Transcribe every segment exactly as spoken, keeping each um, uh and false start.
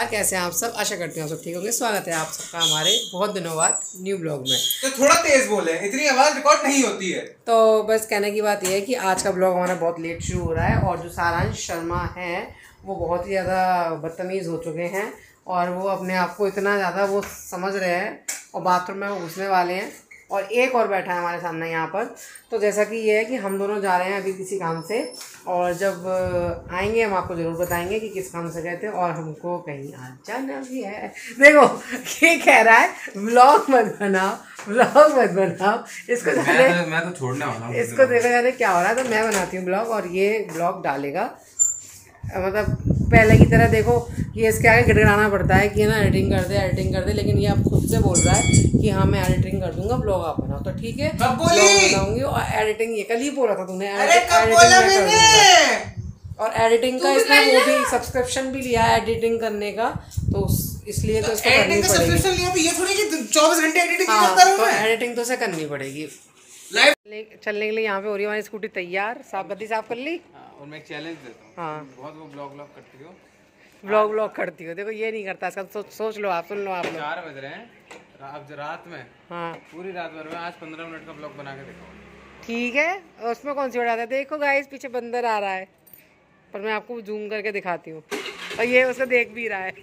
कैसे हैं आप सब? आशा करती हूँ आप सब ठीक होंगे। स्वागत है आप सबका हमारे बहुत दिनों बाद न्यू ब्लॉग में। तो थोड़ा तेज बोले, इतनी आवाज रिकॉर्ड नहीं होती है। तो बस कहने की बात यह है कि आज का ब्लॉग हमारा बहुत लेट शुरू हो रहा है और जो सारांश शर्मा हैं वो बहुत ही ज़्यादा बदतमीज़ हो चुके हैं और वो अपने आप को इतना ज़्यादा वो समझ रहे हैं और बाथरूम में वो घुसने वाले हैं और एक और बैठा है हमारे सामने यहाँ पर। तो जैसा कि ये है कि हम दोनों जा रहे हैं अभी किसी काम से और जब आएंगे हम आपको ज़रूर बताएंगे कि किस काम से गए थे और हमको कहीं आज जाना भी है। देखो ये कह रहा है व्लॉग मत बनाओ, व्लॉग मत बनाओ। इसको मैं, मैं तो छोड़ने वाला हूँ। इसको देखो जाने क्या हो रहा है। तो मैं बनाती हूँ ब्लॉग और ये ब्लॉग डालेगा। मतलब पहले की तरह देखो ये इसके आगे गिड़गिड़ाना पड़ता है कि ना एडिटिंग कर दे एडिटिंग कर दे, लेकिन ये अब खुद से बोल रहा है कि हाँ मैं एडिटिंग कर दूंगा, ब्लॉग आप बनाओ। तो ठीक है ब्लॉग बनाऊंगी और एडिटिंग ये कल ही बोला था तूने, एडिटिंग मैं कर दूंगा। और एडिटिंग का इसने वो भी सब्सक्रिप्शन भी लिया है एडिटिंग करने का, तो इसलिए तो इसको करनी पड़ेगी। चौबीस घंटे एडिटिंग करता रहूं मैं। एडिटिंग तो उसे करनी पड़ेगी। चलने के लिए यहाँ पे हो रही है हमारी स्कूटी तैयार। साफ गद्दी साफ कर ली और मैं एक चैलेंज देता हूँ। हाँ बहुत वो ब्लॉग ब्लॉग करती हो, ब्लॉग ब्लॉग करती हो। देखो ये नहीं करता इसका। सोच सोच लो आप, सुन लो आप। चार बज रहे हैं अब रात में। हाँ पूरी रात भर में आज पंद्रह मिनट का ब्लॉग बना के देखो। ठीक है उसमें कौन सी बात है। देखो गाइस पीछे बंदर आ रहा है पर मैं आपको जूम करके दिखाती हूँ और ये उसको देख भी रहा है।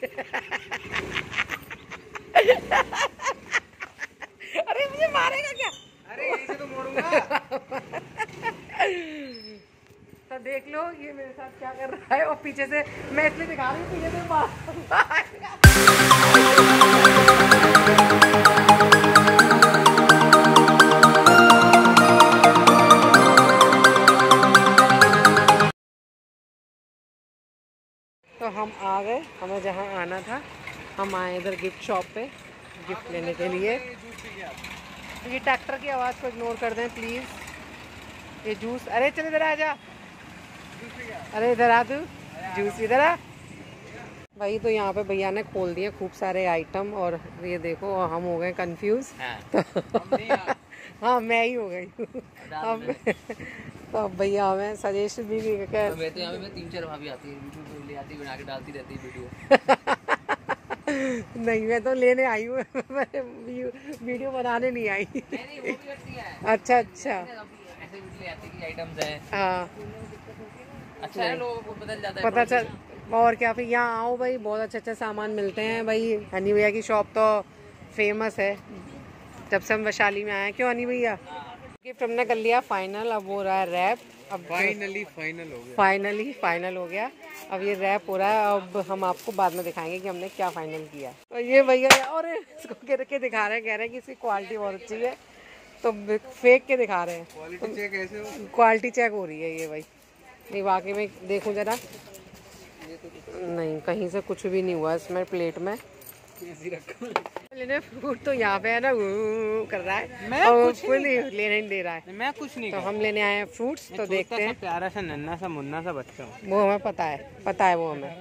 अरे मुझे मारेगा क्या? अरे यहीं से तो मोड़ूंगा। तो देख लो ये मेरे साथ क्या कर रहा है और पीछे से मैं इसलिए दिखा रही हूँ पीछे से मार। तो हम आ गए, हमें जहाँ आना था हम आए इधर गिफ्ट शॉप पे गिफ्ट लेने के लिए। ये ट्रैक्टर की आवाज़ को इग्नोर कर दें प्लीज़। ये जूस, अरे चल इधर आ जा, अरे इधर आ तू, जूस इधर आ भाई। तो यहाँ पे भैया ने खोल दिए खूब सारे आइटम और ये देखो हम हो गए कंफ्यूज। हाँ। तो हाँ मैं ही हो गई अब। तो भैया हमें सजेशन भी कर, मैं तो यहाँ पे तीन चार भाभी आती है यूट्यूब ले आती बना के डालती रहती है वीडियो। नहीं मैं तो लेने आई हूँ, वीडियो बनाने नहीं आई। नहीं, नहीं, वो भी करती है। अच्छा अच्छा ऐसे वीडियो ले आती है कि आइटम्स हैं। हाँ अच्छा है, लोगों को बदल जाता है पता चल। और क्या फिर यहाँ आओ भाई, बहुत अच्छे अच्छे सामान मिलते हैं भाई। हनी भैया की शॉप तो फेमस है जब से हम वैशाली में आए। क्यों हनी भैया? गिफ्ट हमने कर लिया फाइनल, अब हो रहा है रैप। अब फाइनली फाइनल हो गया फाइनली फाइनल हो गया। अब ये रैप हो रहा है, अब हम आपको बाद में दिखाएंगे कि हमने क्या फाइनल किया। और ये भैया और इसको गिर के दिखा रहे हैं, कह रहे हैं कि इसकी क्वालिटी बहुत अच्छी है तो फेंक के दिखा रहे हैं। क्वालिटी चेक कैसे हो? क्वालिटी चेक हो रही है ये भाई। नहीं वाकई में देखूं जरा, नहीं कहीं से कुछ भी नहीं हुआ इसमें प्लेट में। लेने फ्रूट तो यहाँ पे है ना कर रहा है, मैं और कुछ नहीं लेने नहीं दे रहा है। मैं कुछ नहीं, तो हम लेने आए हैं फ्रूट्स। तो देखते हैं। प्यारा सा नन्ना सा मुन्ना सा बच्चा हूँ, वो हमें पता है, पता है वो हमें।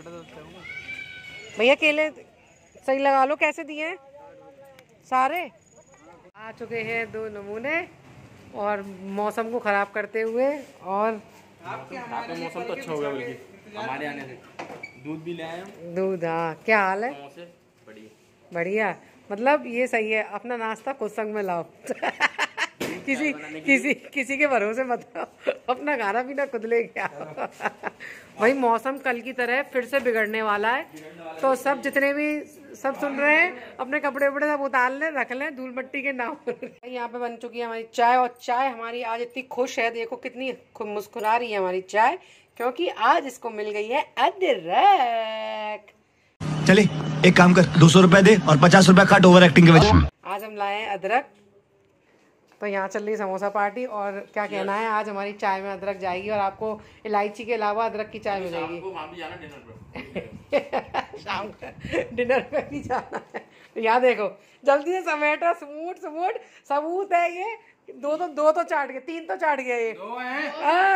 भैया केले सही लगा लो, कैसे दिए हैं? सारे आ चुके हैं दो नमूने और मौसम को खराब करते हुए। और आपका मौसम तो अच्छा हो गया बल्कि हमारे आने से। दूध भी ले आए हम। दूध, हाँ क्या हाल है? बढ़िया, मतलब ये सही है। अपना नाश्ता खुद संग में लाओ। किसी किसी किसी के भरोसे मत आओ, अपना खाना पीना खुद ले गया। भाई मौसम कल की तरह फिर से बिगड़ने वाला है, तो सब जितने भी सब सुन रहे हैं अपने कपड़े वपड़े सब उतार लें, रख लें धूल मट्टी के नाम। यहाँ पे बन चुकी है हमारी चाय और चाय हमारी आज इतनी खुश है, देखो कितनी मुस्कुरा रही है हमारी चाय, क्योंकि आज इसको मिल गई है अदरक। चले एक काम कर, दो सौ रुपए दे और पचास रुपए काट ओवर एक्टिंग के वजह। आज हम लाए हैं अदरक। तो यहाँ चल रही समोसा पार्टी और क्या कहना है, आज हमारी चाय में अदरक जाएगी और आपको इलायची के अलावा अदरक की चाय मिलेगी। शाम को डिनर पे भी जाना है। तो यहाँ देखो जल्दी से समेटो, समूट समूट सबूत है ये। दो तो दो तो चाट गए, तीन तो चाट गए ये। दो हैं।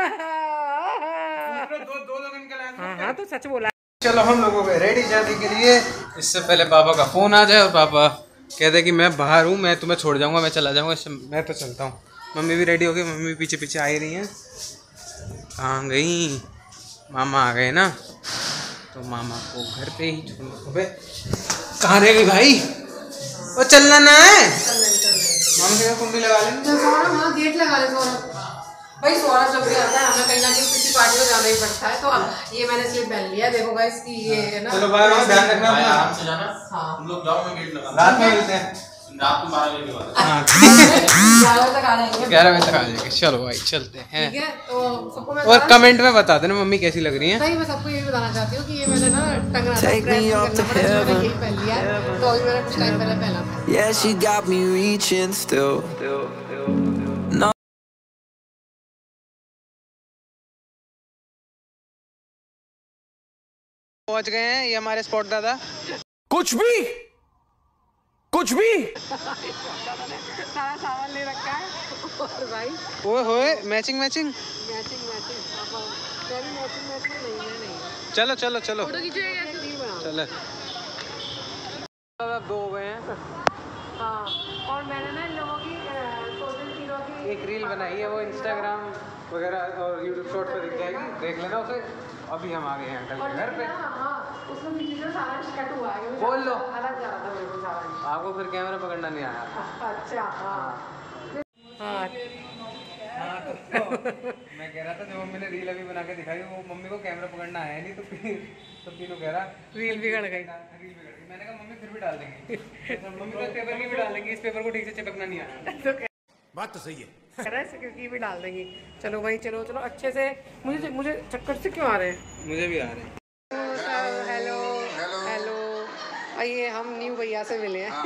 दो दो लोग। हाँ हाँ तो सच बोला। चलो हम लोगों को रेडी जाने के लिए। इससे पहले पापा का फोन आ जाए और पापा कहते कि मैं बाहर हूँ, मैं तुम्हें छोड़ जाऊँगा, मैं चला जाऊँगा, इससे मैं तो चलता हूँ। मम्मी भी रेडी हो गई, मम्मी पीछे पीछे आ ही रही हैं। कहाँ गई? मामा आ गए ना। तो मामा को घर पे ही छोड़। अबे कहाँ रह गई भाई? वो चलना ना है। मामा से कुंडी लगा लेंगे। हाँ गेट लगा ले सौरभ। भाई सौरभ जब भी आता है हमें कहीं ना कहीं किसी पार्टी में जाना ही पड़ता है। तो ये मैंने स्लिप पहन लिया, देखो गाइस कि ये है ना। चलो बाय बाय, ध्यान रखना अपना। आराम से जाना। हाँ हम लोग जाओ, मैं गेट लगा। रात में मिलते हैं। रात में बारह बजे के बाद। हाँ ग्यारह बजे तक आ जाएंगे। ग्यारह बजे तक आ जाएंगे। चलो भाई चलते हैं। ठीक है तो सबको मैं और कमेंट में बता देना मम्मी कैसी लग रही है। नहीं, मैं सबको ये बताना चाहती हूँ कि ये मैंने ना टंगना था, प्रेस नहीं करना पड़ा, इसलिए मैंने यही पहन लिया है। तो अभी मैंने कुछ टाइम पहले पहना था। Yeah, she got me reaching still. No. पहुंच गए हैं, ये हमारे स्पॉट दादा। कुछ भी कुछ भी सारा सामान ले रखा है और भाई ओए होए मैचिंग मैचिंग। मैचिंग मैचिंग मैं भी मैचिंग मैचिंग नहीं मैं नहीं। चलो चलो चलो फोटो खींचेगा कैसे नहीं बना। चलो। अब दो हो गए हैं। हाँ और मैंने ना इन लोगों की सोशल हीरो की एक रील बनाई है, वो इंस्टाग्राम वगैरह और यूट्यूब शॉर्ट पे दिख जाएगी, देख लेना उसे। अभी हम आ गए हैं अंकल के घर पे। हाँ उसमें बीच में सारा कट हुआ है। बोल लो। अलग जा रहा था मेरे को सारा। आपको फिर कैमरा पकड़ना नहीं आया। अच्छा हाँ हाँ हाँ तो मैं कह रहा था जब मम्मी ने रील अभी बना के दिखाई, वो मम्मी को कैमरा पकड़ना आया नहीं, तो फिर तो तीनों कह रहा रील बिगड़ गई। रील बिगड़ गई। मैंने कहा मम्मी फिर भी डाल देंगे। तो मम्मी तो पेपर की भी डाल देंगे, इस पेपर को ठीक से चिपकना नहीं आया। तो बात तो सही है। क्योंकि भी डाल देंगी। चलो भाई चलो चलो अच्छे से। मुझे मुझे चक्कर से क्यों आ रहे हैं? मुझे भी आ रहे हैं। Hello hello hello. आइए हम न्यू भैया से मिले हैं।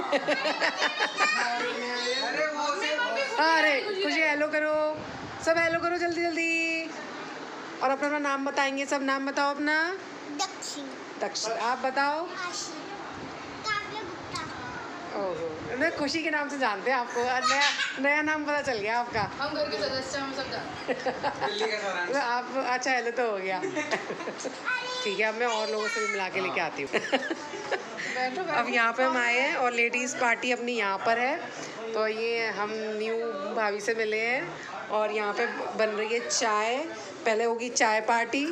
अरे खुशी हेलो करो, सब हेलो करो जल्दी जल्दी। और अपना अपना नाम बताएंगे सब। नाम बताओ अपना। दक्षिण। दक्षिण। आप बताओ। आशी। काव्य गुप्ता। ओहो मैं खुशी के नाम से जानते हैं आपको। नया नया नाम पता चल गया आपका। हम घर के सदस्य हम सब जानते दिल्ली का सारा आप अच्छा हेलो तो हो गया। ठीक है अब मैं और लोगों से भी मिला के लेके आती हूँ। अब यहाँ पे हम आए हैं और लेडीज़ पार्टी अपनी यहाँ पर है। तो ये हम न्यू भाभी से मिले हैं और यहाँ पे बन रही है चाय। पहले होगी चाय पार्टी।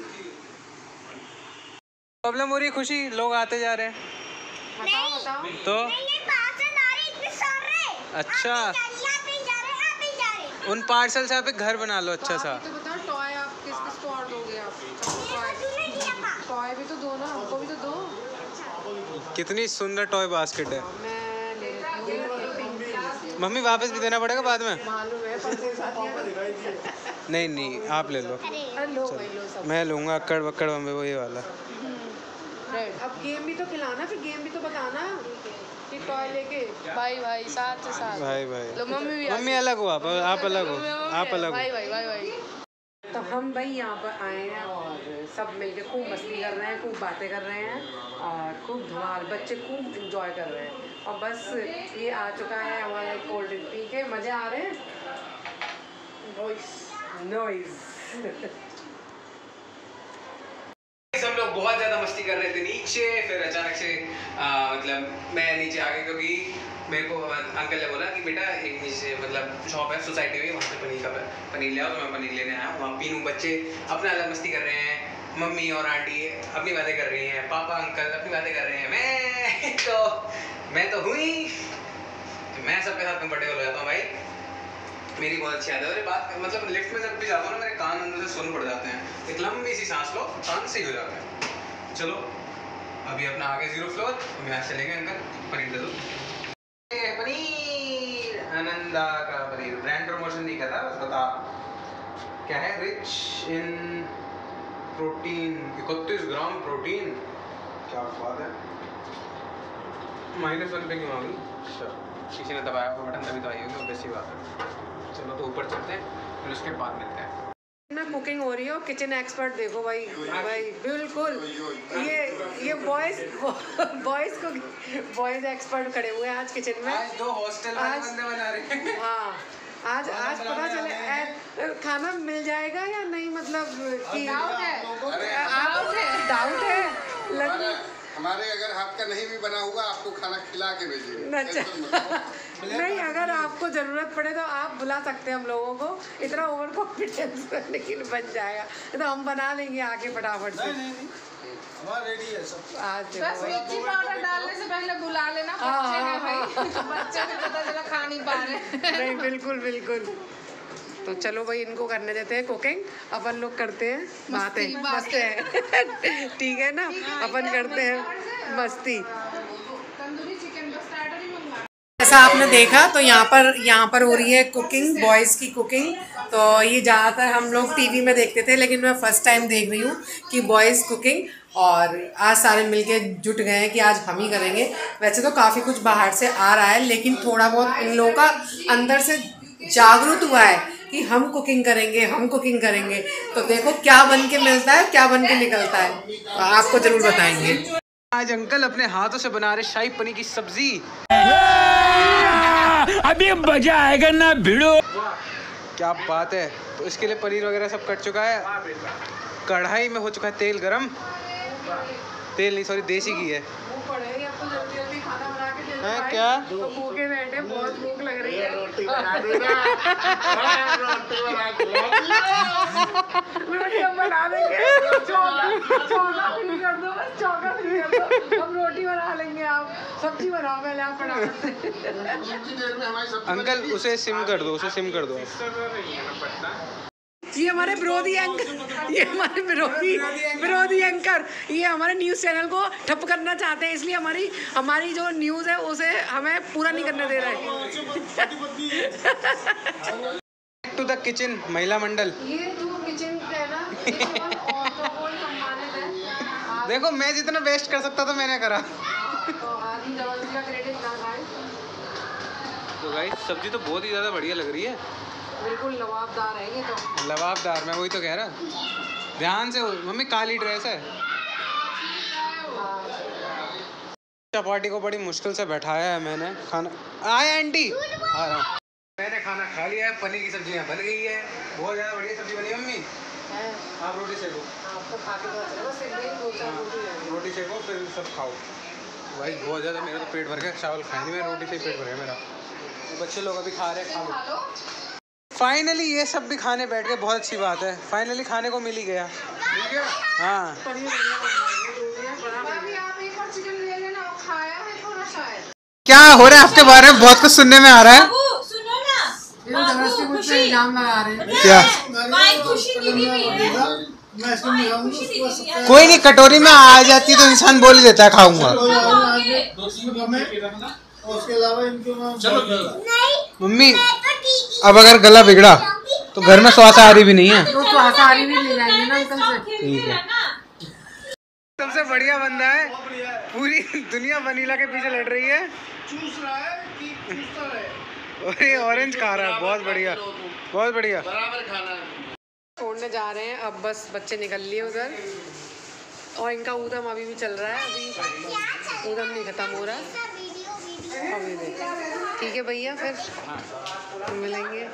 प्रॉब्लम हो रही है खुशी, लोग आते जा रहे हैं। बताओ बताओ। तो नहीं पार्सल आ रहे इतने सारे। अच्छा आते जा रहे आते जा रहे। उन पार्सल से आप एक घर बना लो अच्छा सा। तो बताओ टॉय आप किस किस को ऑर्डर दोगे आप? नहीं टॉय भी तो दो ना, हमको भी तो दो। कितनी सुंदर टॉय बास्केट है। मैं ले लेती हूँ। मम्मी वापस भी देना पड़ेगा बाद में। मालूम है पर मेरे साथ ये- नहीं नहीं आप ले लो। अरे लो भाई लो सब। मैं लूँगा अक्कड़ बक्कड़ बम्बे वो ये वाला। अब गेम भी तो खिलाना, फिर गेम भी तो बताना कि टॉय लेके। भाई भाई साथ से साथ भाई भाई लो मम्मी भी मम्मी अलग हो, आप आप अलग हो, आप अलग भाई हो। भाई भाई भाई तो हम भाई यहाँ पर आए हैं और सब मिलके खूब मस्ती कर रहे हैं, खूब बातें कर रहे हैं और खूब धमाल, बच्चे खूब इंजॉय कर रहे हैं। और बस ये आ चुका है हमारा कोल्ड ड्रिंक पी के मज़े आ रहे हैं। Noise noise. हम लोग बहुत ज़्यादा मस्ती कर रहे थे नीचे, फिर अचानक से आ, मतलब मैं नीचे आ गया क्योंकि मेरे को अंकल ने बोला कि बेटा एक नीचे मतलब शॉप है सोसाइटी में, वहाँ से पनीर का पनीर ले आओ। तो मैं पनीर लेने आया हूँ। वहाँ पीनू बच्चे अपना अलग मस्ती कर रहे हैं, मम्मी और आंटी अपनी बातें कर रही हैं, पापा अंकल अपनी बातें कर रहे हैं। मैं तो मैं तो हुई मैं सबके साथ कंफर्टेबल हो जाता हूँ भाई। मेरी बहुत अच्छी आदत है। अरे बात मतलब लिफ्ट में जब भी जाता हूँ ना मेरे कान अंदर से सुन पड़ जाते हैं। एक लंबी सी सांस लो, कान सही हो जाता है। चलो अभी अपना आगे जीरो फ्लोर, हम यहाँ से लेंगे। अंकल पनीर दे दो। पनीर आनंदा का पनीर, ब्रांड प्रमोशन नहीं कर रहा, बस बता क्या है। रिच इन प्रोटीन, इकतीस ग्राम प्रोटीन, क्या बात है। माइनस वन पे क्यों आ गई? अच्छा किसी ने दबाया हुआ बटन तभी तो आई होगी, बेसी बात है। चलो तो ऊपर चलते हैं, फिर उसके बाद मिलते हैं। ना कुकिंग हो रही हो, किचन एक्सपर्ट देखो भाई भाई बिल्कुल। ये ये बॉयज बॉयज को बॉयज एक्सपर्ट खड़े हुए हैं आज किचन में। आज दो हॉस्टल वाले बंदे बना रहे हैं। हाँ आज आज पता चले ए, खाना मिल जाएगा या नहीं, मतलब कि डाउट है डाउट है डाउट है लग हमारे अगर हाथ का नहीं भी बना हुआ आपको खाना खिला के भेजेंगे। अच्छा नहीं अगर आपको ज़रूरत पड़े तो आप बुला सकते हैं हम लोगों को। इतना ओवर कॉन्फिडेंस लेकिन बन जाएगा तो हम बना लेंगे आके फटाफट से। रेडी है सब। आज बस मिर्ची पाउडर डालने से पहले बुला लेना बच्चे हैं भाई, बच्चे भी पता चला खा नहीं पा रहे। नहीं बिल्कुल बिल्कुल। तो चलो भाई इनको करने देते हैं कुकिंग, अपन लोग करते हैं बातें। मस्त है ठीक है ना, अपन करते हैं मस्ती। तंदूरी चिकन का स्टार्टर ही मंगवा। जैसा आपने देखा तो यहाँ पर यहाँ पर हो रही है कुकिंग, बॉयज़ की कुकिंग। तो ये ज़्यादातर हम लोग टीवी में देखते थे, लेकिन मैं फर्स्ट टाइम देख रही हूँ कि बॉयज़ कुकिंग। और आज सारे मिलके जुट गए हैं कि आज हम ही करेंगे। वैसे तो काफ़ी कुछ बाहर से आ रहा है, लेकिन थोड़ा बहुत इन लोगों का अंदर से जागरूक हुआ है कि हम कुकिंग करेंगे, हम कुकिंग करेंगे। तो देखो क्या बन के मिलता है, क्या बन के निकलता है, तो आपको ज़रूर बताएंगे। आज अंकल अपने हाथों से बना रहे शाही पनीर की सब्जी। अभी मजा आएगा ना भिड़ो। क्या बात है। तो इसके लिए पनीर वगैरह सब कट चुका है, कढ़ाई में हो चुका है तेल गरम। तेल नहीं सॉरी देसी घी है। है क्या तो भूखे बैठे, बहुत भूख लग रही है। रोटी बना देना। रोटी बना के रोटी हम बना देंगे, चौका चौका फ्री कर दो, बस चौका फ्री कर दो, हम रोटी बना लेंगे। आप सब्जी बनाओ, पहले आप बना देर में हमारी सब्जी अंकल उसे सिम कर दो, उसे सिम कर दो। ये हमारे विरोधी एंकर, ये हमारे विरोधी विरोधी एंकर ये हमारे न्यूज़ चैनल को ठप करना चाहते हैं, इसलिए हमारी हमारी जो न्यूज़ है उसे हमें पूरा नहीं करने दे रहे हैं। टू द किचन महिला मंडल। ये जो किचन है ना, ये केवल औरतों को ही सम्मानित है। देखो मैं जितना वेस्ट कर सकता था मैंने करा। तो आधी जबरदस्ती का क्रेडिट ना खाए। तो गाइस सब्जी तो बहुत ही ज़्यादा बढ़िया लग रही है, बिल्कुल लवाबदार है ये तो। लवाबदार, मैं वही तो कह रहा। ध्यान से मम्मी, काली ड्रेस है। चपाटी को बड़ी मुश्किल से बैठाया है मैंने। खाना आया आंटी, आ रहा हूँ। मैंने खाना खा लिया है, पनीर की सब्जी यहाँ बन गई है, बहुत ज़्यादा बढ़िया सब्जी बनी। मम्मी आप रोटी सेको, आपको खा के पता चला, बस एक दो चार रोटी है। रोटी सेको फिर सब खाओ। भाई बहुत ज़्यादा मेरा तो पेट भर गया, चावल खाए नहीं, मैं रोटी से ही पेट भर गया मेरा। तो बच्चे लोग अभी खा रहे हैं, खा लो। फाइनली ये सब भी खाने बैठ गए, बहुत अच्छी बात है। फाइनली खाने को मिल ही गया। हाँ क्या हो रहा है आपके बारे में बहुत कुछ सुनने में आ रहा है। सुनो ना, जबरदस्ती मुझसे इल्जाम लगा रहे हैं। क्या खुशी दीदी हुई है। कोई नहीं, कटोरी में आ जाती तो इंसान बोल ही देता है खाऊंगा। उसके अलावा इनको मम्मी अब अगर गला बिगड़ा तो घर में स्वासाहारी भी नहीं है। तो स्वासाहारी भी ले जाएंगे ना अंकल से। ठीक है। सबसे बढ़िया बंदा है, पूरी दुनिया वनीला के पीछे लड़ रही है। चूस रहा है कि चूसता रहे। और ये ऑरेंज खा रहा है, बहुत बढ़िया बहुत बढ़िया। बराबर खाना है। छोड़ने जा रहे हैं अब, बस बच्चे निकल लिए उधर, और इनका ऊधम अभी भी चल रहा है। अभी ऊधम नहीं खत्म हो रहा। अभी देख ठीक है भैया, फिर मिलेंगे।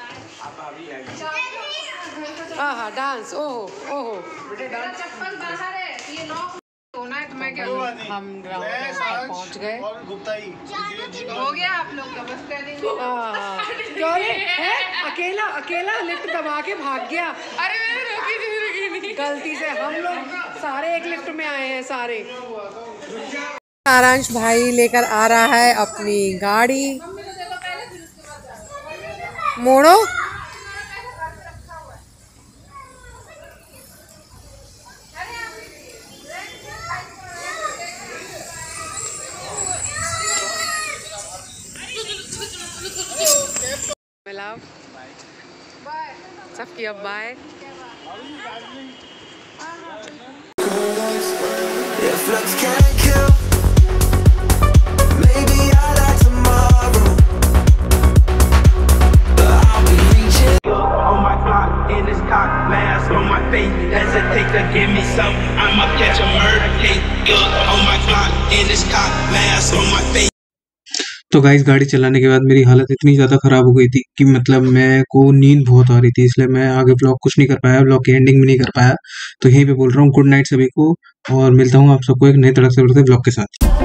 हाँ हाँ डांस, ओहो ओहो चप्पल बाहर है, ये लॉक होना है, तो मैं क्या हम ग्राउंड पर पहुँच गए। और गुप्ता ही हो गया आप लोग का, बस ट्रेनिंग। हाँ क्यों रे है, अकेला अकेला लिफ्ट दबा के भाग गया। अरे मैंने रोकी नहीं रुकी नहीं गलती से हम लोग सारे एक लिफ्ट में आए हैं सारे। सारांश भाई लेकर आ रहा है अपनी गाड़ी। मोड़ो मिलाओ सबकी, अब bye. If looks can't kill, maybe I'll die tomorrow. But I'll be reaching on my clock, in this cock mask on my face. Hesitate to give me some, I'ma catch a murder case. On my clock, in this cock mask on my face. तो guys गाड़ी चलाने के बाद मेरी हालत इतनी ज़्यादा ख़राब हो गई थी कि मतलब मैं को नींद बहुत आ रही थी, इसलिए मैं आगे ब्लॉग कुछ नहीं कर पाया, ब्लॉग की एंडिंग भी नहीं कर पाया। तो यहीं पे बोल रहा हूँ गुड नाइट सभी को, और मिलता हूँ आप सबको एक नए तड़क से बढ़ते ब्लॉग के साथ।